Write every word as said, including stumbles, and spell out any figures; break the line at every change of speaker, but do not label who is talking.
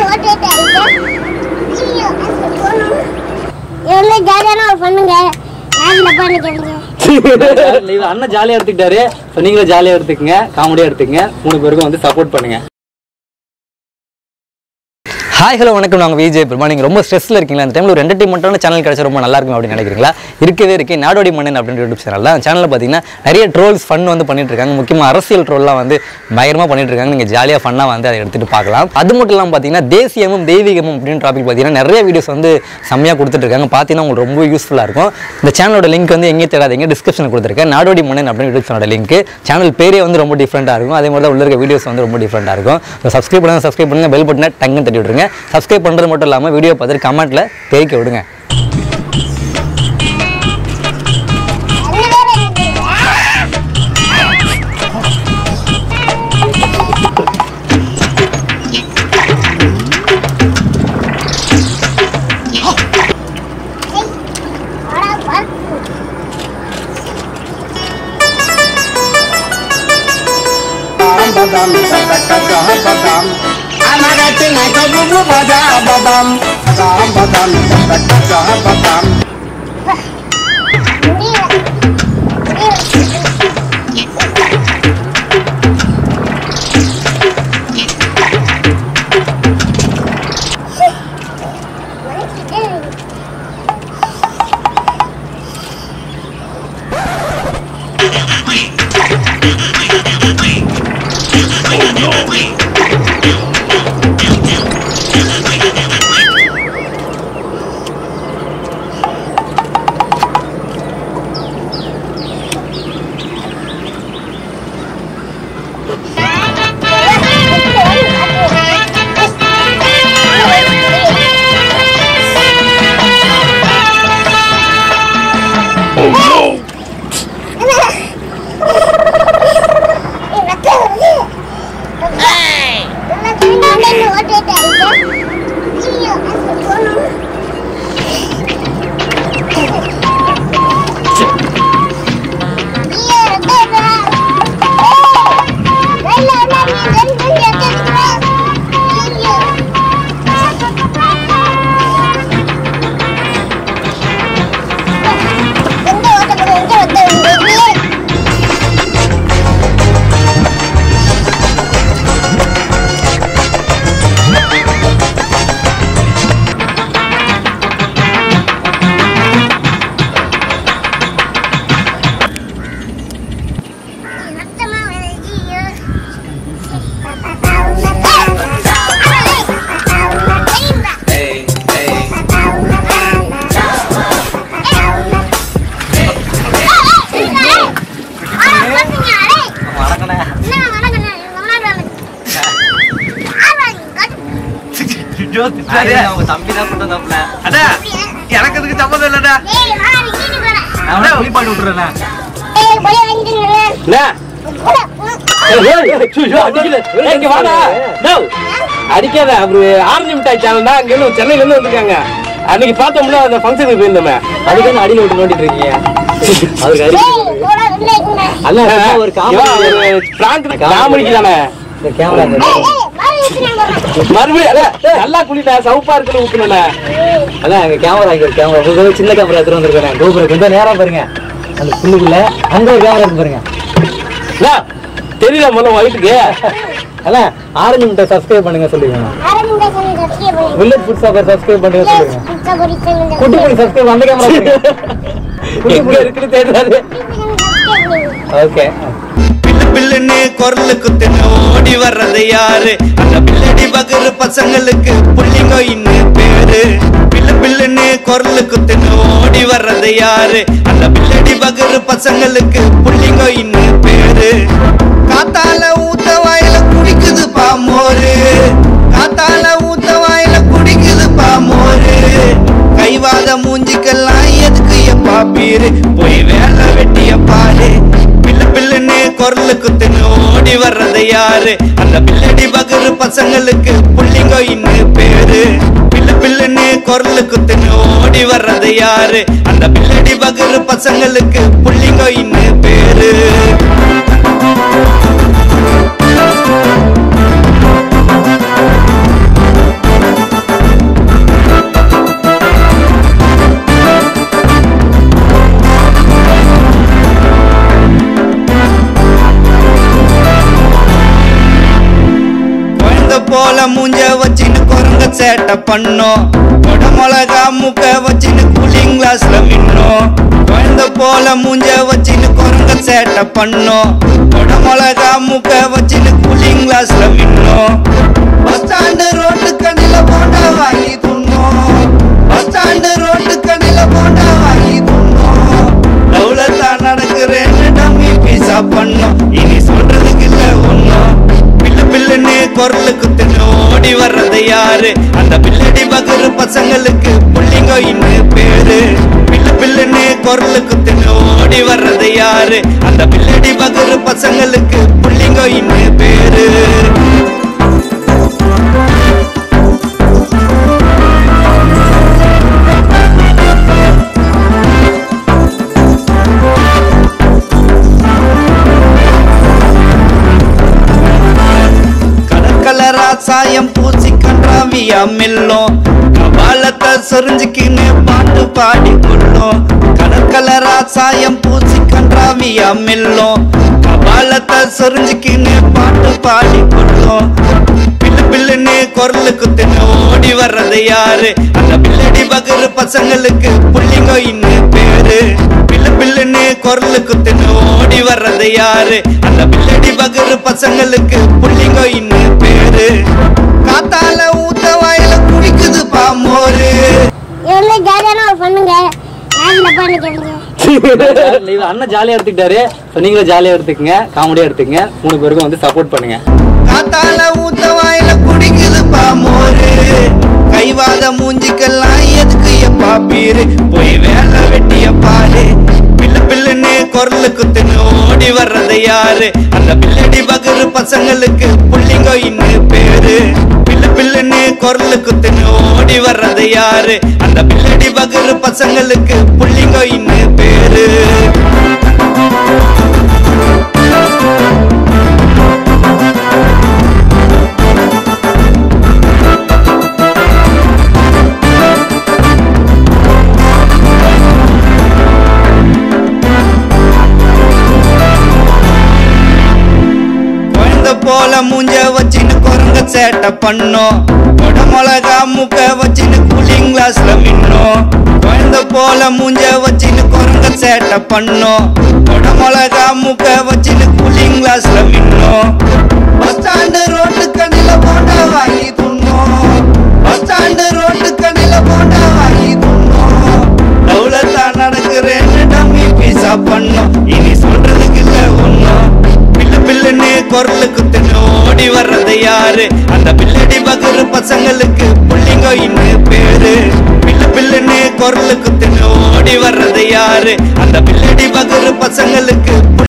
அண்ணன் ஜாலியா எடுத்துக்கிட்டாரு. நீங்களும் ஜாலியா எடுத்துக்கங்க, காமெடியா எடுத்துக்கங்க. மூணு பேருக்கும் வந்து சப்போர்ட் பண்ணுங்க. ஹாய் ஹலோ வணக்கம். நாங்கள் விஜய் பிரமா. நீங்கள் ரொம்ப ஸ்ட்ரெஸ்ஸில் இருக்கீங்களா? அந்த டைமில் ஒரு என்டர்டைன்மெண்ட்டான சேனல் கிடச்சா ரொம்ப நல்லா இருக்கும் அப்படின்னு நினைக்கிறீங்களா? இருக்கவே இருக்கு நாடோடி மன்னன் அப்படின்ற யூடியூப் சேனல் தான். சேனலில் பார்த்தீங்கன்னா நிறைய ட்ரோல்ஸ் ஃபன் வந்து பண்ணிட்டு இருக்காங்க. முக்கியமாக அரசியல் ட்ரோல்லாம் வந்து பயங்கரமாக பண்ணிட்டு இருக்காங்க. நீங்கள் ஜாலியாக ஃபன்னாக வந்து அதை எடுத்துகிட்டு பார்க்கலாம். அது மட்டும் இல்லாமல் பார்த்தீங்கன்னா தேசியமும் தெய்வீகமும் அப்படின்னு டாபிக் பார்த்தீங்கன்னா நிறைய வீடியோஸ் வந்து செம்மையாக கொடுத்துட்ருக்காங்க. பார்த்தீங்கன்னா உங்களுக்கு ரொம்ப யூஸ்ஃபுல்லாக இருக்கும். இந்த சேனலோட லிங்க் வந்து எங்கே தேடாதீங்க, டிஸ்கிரிப்ஷனில் கொடுத்துருக்கேன். நாடோடி மன்னன் அப்படின்னு யூடியூப் சேனலோட லிங்க். சேனல் பேரே வந்து ரொம்ப டிஃப்ரெண்ட்டாக இருக்கும். அதே மாதிரி தான் உள்ள இருக்க வீடியோஸ் வந்து ரொம்ப டிஃப்ரெண்ட்டாக இருக்கும். ஸோ சப்ஸ்கிரைப் பண்ணுங்கள், சப்ஸ்கிரைப் பண்ணுங்கள், பெல் பட்டனை டங்குன்னு தட்டி விட்டுருங்க. சப்ஸ்கிரைப் பண்ணுறது மட்டும் இல்லாமல் வீடியோ பார்த்துட்டு கமெண்ட்ல தெரிவிக்க விடுங்க.
Anak kecil naik ke bubur pada badam, badam badam, badam badam. எனக்கு அதுக்கு சம்மதம் இல்லடா. அவனே குளிப்பாட்டி விட்டுறேன்.
அடிக்காத. அவரு ஆரஞ்சு மிட்டாய் சேனல் தான். அங்க சென்னையில இருந்து வந்திருக்காங்க. அன்னைக்கு பார்த்தோம்ல அந்த ஃபங்க்ஷனுக்கு போயிருந்தோமே. அதுக்கு வந்து அடியில் விட்டு நோண்டிட்டு இருக்கீங்க. அதுக்கு ஒரு காமெடிக்கு தானே கேமரா மறுபடியும் நல்லா குளிட்டா சவுப்பா இருக்குன்னு ஊக்கணும்ல. அதான் எங்க கேமரா கேமரா சின்ன கேமரா எடுத்து வந்துருக்கேன். கோபுரம் கொஞ்சம் நேரம் பாருங்க. அந்த புள்ளுக்குள்ள அங்க ஒரு கேமரா இருக்கு பாருங்க. தெரியல முதல்ல வயிற்றுக்கு. அதான் ஆரஞ்சு முட்டை சப்ஸ்கிரைப் பண்ணுங்க சொல்லுங்க. வில்லேஜ் ஃபுட் சாப்பர் சப்ஸ்கிரைப் பண்ணுங்க சொல்லுங்க. குட்டி புலி சப்ஸ்கிரைப் அந்த கேமரா எங்க இருக்குன்னு தெரியாது. ஓகே.
பில்லுன்னு குரலுக்கு தின்னு ஓடி வர்றது யாரு? அந்த பில்லடி பகரு பசங்களுக்கு புள்ளிங்கோ இன்னும் பேரு. பில்லு பில்லுன்னு குரலுக்கு தின்னு ஓடி வர்றது யாரு? அந்த பில்லடி பகரு பசங்களுக்கு புள்ளிங்கோ இன்னும் பேரு. காத்தால ஊத்த வாயில குடிக்குது பாமோரு, காத்தால ஊத்த வாயில குடிக்குது பாமோரு. கைவாத மூஞ்சிக்கெல்லாம் எதுக்கு எப்பா பீரு? போய் வேலை வெட்டிய பாரு. பில்லு பில்லுன்னு குரலுக்கு தின்னு ஓடி வர்றது யாரு? அந்த பில்லடி பகரு பசங்களுக்கு புள்ளிங்கோ இன்னும் பேரு. பில்லு பில்லுன்னு குரலுக்கு தின்னு ஓடி வர்றது யாரு? அந்த பில்லடி பகரு பசங்களுக்கு புள்ளிங்கோ இன்னும் பேரு. போல மூஞ்ச வச்சின்னு குரங்க சேட்டை பண்ணோம் கொட மிளகா முக்க வச்சின்னு கூலிங் கிளாஸ்ல மின்னோம் குழந்த போல மூஞ்ச வச்சின்னு குரங்க சேட்டை பண்ணோம் கொட மிளகா முக்க வச்சின்னு கூலிங் கிளாஸ்ல மின்னோம் பஸ் ஸ்டாண்டு ரோட்டு கண்ணில போண்டா வாங்கி துண்ணோம் பஸ் ஸ்டாண்டு ரோட்டு கண்ணில போண்டா வாங்கி துண்ணோம் லவ்ல தான் நடக்கிறேன்னு டம்மி பீஸா பண்ணோம் இனி சொல்றதுக்கு இல்ல ஒன்னும் பிள்ளை பிள்ளைன்னு குரலுக்கு தின்னு ஓடி வர்றது யாரு அந்த பிள்ளடி பகுரு பசங்களுக்கு புள்ளிங்க இன்னும் பேரு பிள்ளை பிள்ளைன்னு குரலுக்கு தின்னு ஓடி வர்றது யாரு அந்த பிள்ளடி பகுரு பசங்களுக்கு புள்ளிங்க இன்னும் பேரு சாயம் பூசி கன்றாவியா மெல்லும் கபாலத்தை சொரிஞ்சுக்கின்னு பாட்டு பாடி கொள்ளும் கலர் சாயம் பூசி கன்றாவியா மெல்லும் கபாலத்தை சொரிஞ்சுக்கின்னு பாட்டு பாடி கொள்ளும் பிள்ளை பிள்ளைன்னு குரலுக்கு தின்னு ஓடி வர்றது யாரு அந்த பிள்ளடி பகுரு பசங்களுக்கு புள்ளிங்க இன்னும் பேரு பிள்ளை பிள்ளைன்னு குரலுக்கு தின்னு ஓடி வர்றது யாரு அந்த பிள்ளடி பகுரு பசங்களுக்கு புள்ளிங்க இன்னும் பேரு காத்தால ஊத்த வாயில குடிக்குது பாமோரு
எவ்வளவு ஜாலியான ஒரு பண்ணுங்க
அண்ணன் ஜாலியா எடுத்துக்கிட்டாரு நீங்களும் ஜாலியா எடுத்துக்கங்க காமெடியா எடுத்துக்கங்க மூணு பேருக்கும் வந்து சப்போர்ட் பண்ணுங்க
காத்தால ஊத்த வாயில குடிக்குது பாமோரு கைவாத மூஞ்சிக்கெல்லாம் எதுக்கு எப்பா பீரு போய் வேலை வெட்டிய பாரு பிள்ளை பிள்ளைன்னு குரலுக்கு தின்னு ஓடி வர்றது யாரு அந்த பிள்ளடி பகுரு பசங்களுக்கு புள்ளிங்க இன்னும் பேரு பிள்ளை பிள்ளைன்னு குரலுக்கு தின்னு ஓடி வர்றது யாரு அந்த பிள்ளடி பகுரு பசங்களுக்கு புள்ளிங்க இன்னும் பேரு போல மூஞ்ச வச்சின்னு குரங்க சேட்டை பண்ணோம் கொட மிளகா முக்க வச்சின்னு கூலிங் கிளாஸ்ல மின்னோம் குழந்த போல மூஞ்ச வச்சின்னு குரங்க சேட்டை பண்ணோம் கொட மிளகா முக்க வச்சின்னு கூலிங் கிளாஸ்ல மின்னோம் பஸ் ஸ்டாண்டு ரோட்டு கண்ணில போண்டா வாங்கி துண்ணோம் பஸ் ஸ்டாண்டு ரோட்டு கண்ணில போண்டா வாங்கி துண்ணோம் லவ்ல தான் நடக்கிறேன்னு டம்மி பீஸா பண்ணோம் இனி சொல்றதுக்கு இல்ல ஒன்னும் பிள்ளை பிள்ளைன்னு குரலுக்கு தின்னு ஓடி வர்றது யாரு அந்த பிள்ளடி பகுரு பசங்களுக்கு புள்ளிங்க இன்னும் பேரு பிள்ளை பிள்ளைன்னு குரலுக்கு தின்னு ஓடி வர்றது யாரு அந்த பிள்ளடி பகுரு பசங்களுக்கு